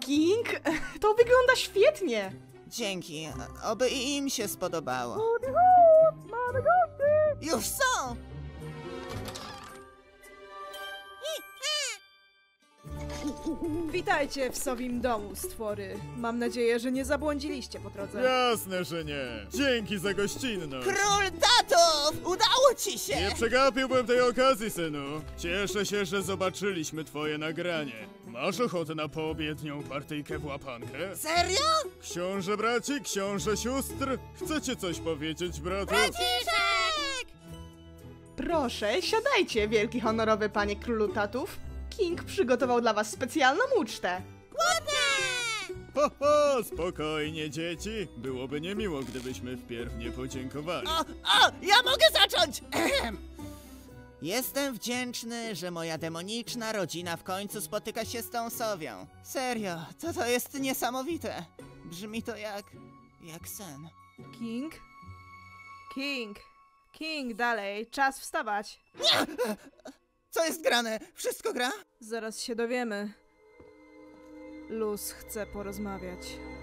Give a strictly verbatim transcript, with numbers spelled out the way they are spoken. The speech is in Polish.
King, to wygląda świetnie. Dzięki, oby i im się spodobało. Mamy gości! Już są! Witajcie w Sowim domu, stwory. Mam nadzieję, że nie zabłądziliście po drodze. Jasne, że nie. Dzięki za gościnność. Król tatów! Udało ci się! Nie przegapiłbym tej okazji, synu. Cieszę się, że zobaczyliśmy twoje nagranie. Masz ochotę na poobiednią partyjkę w łapankę? Serio? Książę braci, książę sióstr, chcecie coś powiedzieć, bratu? Braciszek! Proszę, siadajcie, wielki honorowy panie królu tatów. King przygotował dla was specjalną ucztę. Ładne! Ho, ho, spokojnie, dzieci. Byłoby niemiło, gdybyśmy wpierw nie podziękowali. O, o, ja mogę zacząć! Ehem. Jestem wdzięczny, że moja demoniczna rodzina w końcu spotyka się z tą sowią. Serio, to to jest niesamowite. Brzmi to jak... jak sen. King? King? King, dalej, czas wstawać. Co jest grane? Wszystko gra? Zaraz się dowiemy. Luz chce porozmawiać.